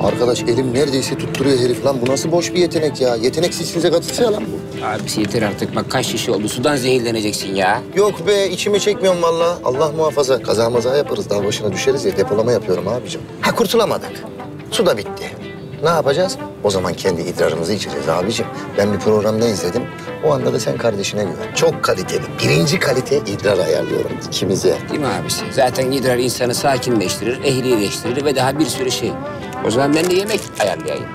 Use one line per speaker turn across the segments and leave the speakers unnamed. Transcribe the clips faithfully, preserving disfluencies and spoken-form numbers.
Arkadaş elim neredeyse tutturuyor herif lan. Bu nasıl boş bir yetenek ya? Yeteneksizsinize katılsa lan bu.
Abisi yeter artık. Bak kaç şişe oldu. Sudan zehirleneceksin ya.
Yok be, içime çekmiyorum vallahi. Allah muhafaza. Kaza maza yaparız. Dağ başına düşeriz ya. Depolama yapıyorum abicim. Ha kurtulamadık. Su da bitti. Ne yapacağız? O zaman kendi idrarımızı içeceğiz abicim. Ben bir programda izledim. O anda da sen kardeşine güven. Çok kaliteli. Birinci kalite idrar ayarlıyorum ikimize.
Değil mi abisi? Zaten idrar insanı sakinleştirir, ehlileştirir ve daha bir sürü şey. O zaman ben de yemek ayarlayayım.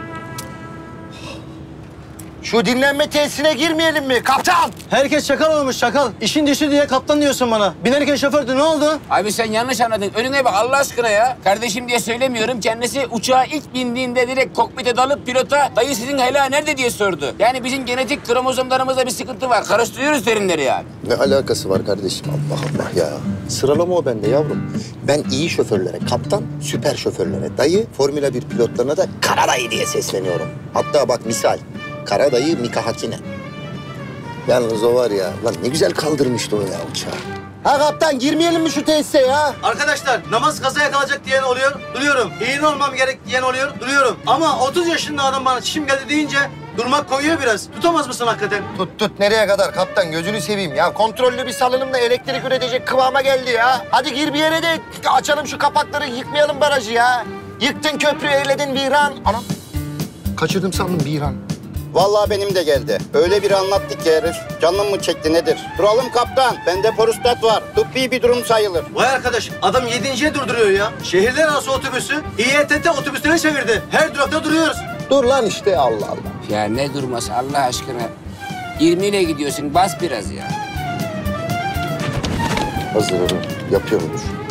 Şu dinlenme tesisine girmeyelim mi kaptan?
Herkes şakal olmuş şakal. İşin dışı diye kaptan diyorsun bana. Binerken şofördü, ne oldu?
Abi sen yanlış anladın. Önüne bak Allah aşkına ya. Kardeşim diye söylemiyorum. Kendisi uçağa ilk bindiğinde direkt kokpite dalıp pilota dayı sizin hela nerede diye sordu. Yani bizim genetik kromozomlarımızda bir sıkıntı var. Karıştırıyoruz terimleri yani.
Ne alakası var kardeşim? Allah Allah ya. Sıralama o bende yavrum. Ben iyi şoförlere kaptan, süper şoförlere dayı, Formula bir pilotlarına da kara dayı diye sesleniyorum. Hatta bak misal, kara dayı Mika Hakkinen. Yalnız o var ya, lan ne güzel kaldırmıştı o ya uçağı. Ha kaptan, girmeyelim mi şu tesise ya?
Arkadaşlar, namaz kazaya kalacak diyen oluyor, duruyorum. İğne olmam gerek diyen oluyor, duruyorum. Ama otuz yaşında adam bana çişim geldi deyince durmak koyuyor biraz. Tutamaz mısın hakikaten?
Tut tut, nereye kadar kaptan, gözünü seveyim ya. Kontrollü bir salınımla elektrik üretecek kıvama geldi ya. Hadi gir bir yere de açalım şu kapakları, yıkmayalım barajı ya. Yıktın köprüyü, eyledin viran. Anam, kaçırdım sandım viran.
Vallahi benim de geldi. Öyle bir anlattı ki herif. Canım mı çekti nedir? Duralım kaptan. Bende prostat var. Tıbbi bir durum sayılır.
Vay arkadaş, adam yedinciye durduruyor ya. Şehirler arası otobüsü İ E T T otobüslerine çevirdi. Her durakta duruyoruz.
Dur lan işte, Allah Allah.
Ya ne durması Allah aşkına. yirmiyle gidiyorsun bas biraz ya.
Hazır olun, yapıyor mudur?